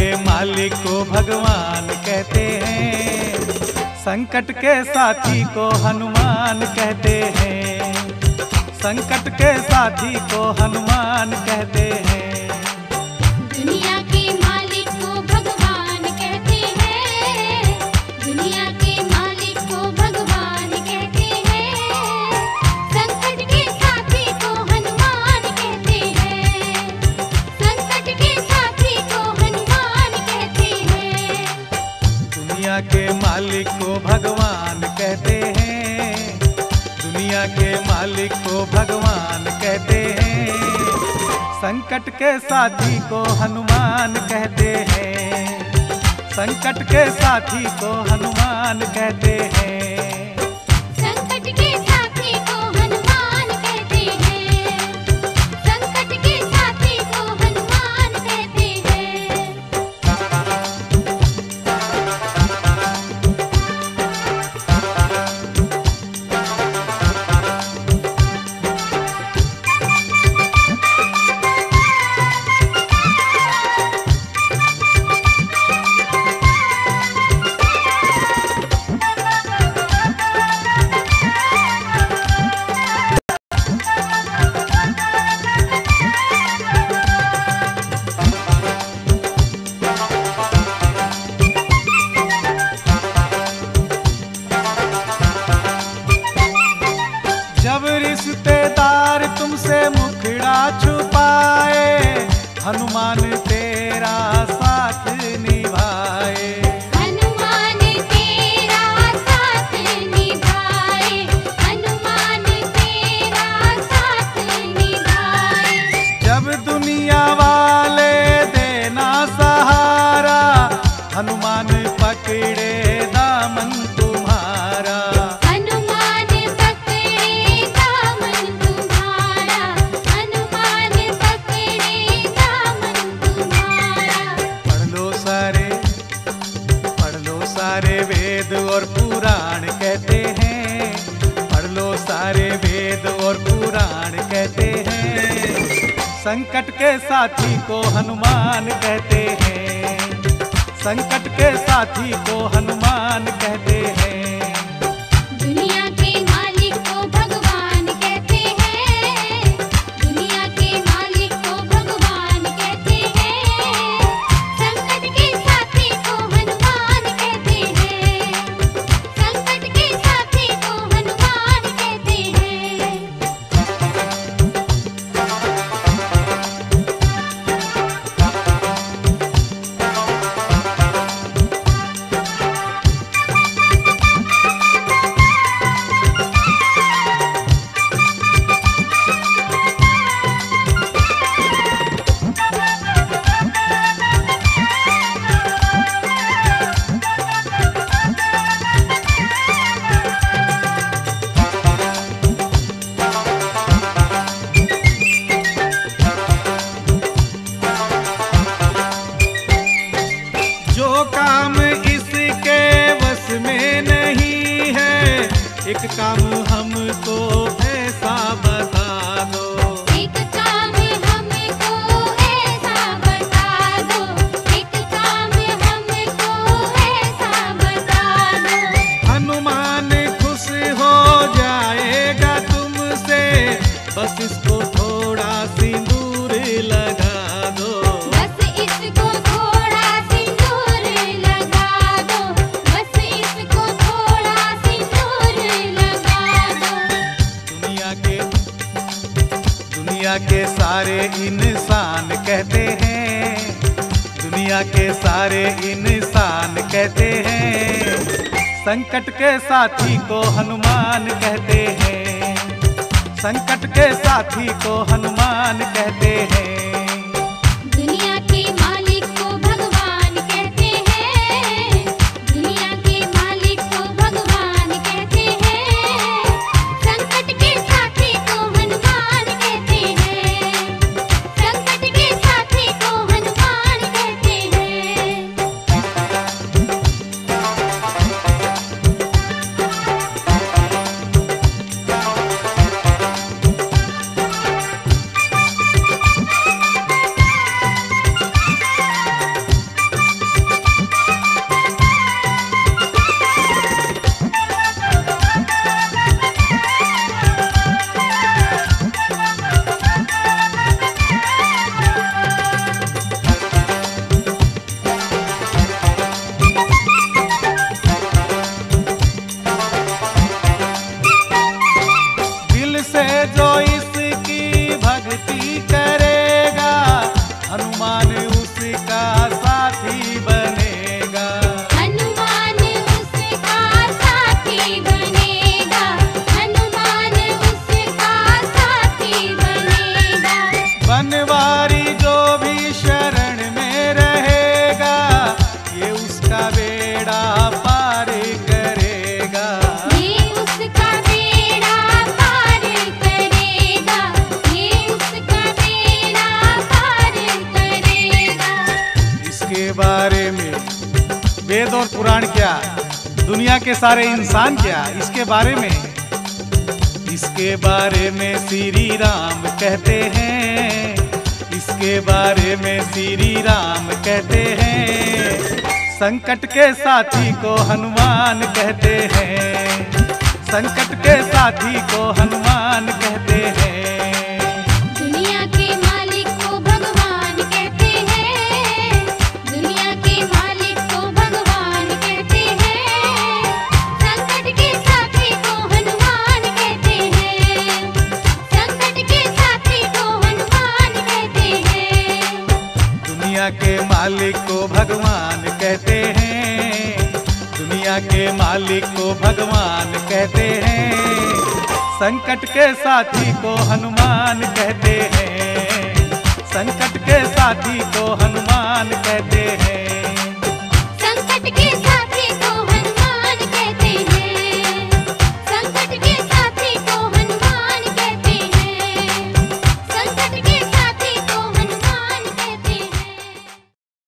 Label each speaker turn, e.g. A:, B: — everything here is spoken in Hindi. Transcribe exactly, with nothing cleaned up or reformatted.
A: के मालिक को भगवान कहते हैं, संकट के साथी को हनुमान कहते हैं, संकट के साथी को हनुमान कहते हैं।
B: दुनिया के मालिक को भगवान कहते हैं, दुनिया के मालिक को भगवान कहते हैं, संकट के साथी को हनुमान कहते हैं, संकट के साथी को हनुमान कहते हैं।
A: दुनिया के मालिक को भगवान कहते हैं, दुनिया के मालिक को भगवान कहते हैं, संकट के साथी को हनुमान कहते हैं, संकट के साथी को हनुमान कहते हैं।
B: संकट के साथी को हनुमान कहते हैं, संकट के साथी को हनुमान कहते हैं।
A: जब रिश्तेदार तुमसे मुखड़ा छुपाए, हनुमान तेरा साथ निभाए,
B: हनुमान तेरा साथ निभाए, हनुमान तेरा साथ निभाए।
A: जब दुनिया वाले देना सहारा, हनुमान पकड़े दामन तुम्हारा,
B: हनुमान पकड़े दामन तुम्हारा, हनुमान पकड़े दामन तुम्हारा।
A: पढ़ लो सारे पढ़ लो सारे वेद और पुराण कहते हैं, पढ़ लो सारे वेद और पुराण कहते हैं, संकट के साथी को हनुमान कहते हैं, संकट के साथी को हनुमान कहते हैं।
B: दुनिया के मालिक को भगवान कहते हैं, दुनिया के मालिक को भगवान कहते हैं, संकट के साथी को हनुमान कहते हैं, संकट के साथी को हनुमान कहते हैं।
A: जो काम इसके बस में नहीं है, एक काम हमको ऐसा बता दो,
B: एक काम हमको ऐसा बता दो, एक काम हमको ऐसा बता दो।
A: हनुमान खुश हो जाएगा तुमसे, बस इसको थोड़ा सिंदूर लगा दो,
B: बस इसको थोड़ा सिंदूर लगा दो, बस इसको थोड़ा सिंदूर लगा दो।
A: दुनिया के दुनिया के सारे इंसान कहते हैं, दुनिया के सारे इंसान कहते हैं, संकट के साथी को हनुमान कहते हैं, संकट के साथी को हनुमान कहते हैं।
B: दुनिया के मालिक को भगवान कहते हैं, दुनिया के मालिक को भगवान कहते हैं, संकट के साथी को हनुमान कहते हैं, संकट के साथी को हनुमान कहते हैं।
A: बारे में वेद और पुराण क्या, दुनिया के सारे इंसान क्या, इसके बारे में इसके बारे में श्री राम कहते हैं, इसके बारे में श्री राम कहते हैं। संकट के साथी को हनुमान कहते हैं, संकट के साथी को हनुमान कहते हैं।
B: दुनिया के मालिक को भगवान कहते हैं, दुनिया के मालिक को भगवान कहते हैं। संकट के साथी को हनुमान कहते हैं, संकट के साथी को हनुमान कहते हैं।
A: दुनिया के मालिक को भगवान कहते हैं, दुनिया के मालिक को भगवान कहते हैं। संकट के साथी को हनुमान कहते हैं, संकट के साथी को हनुमान कहते हैं।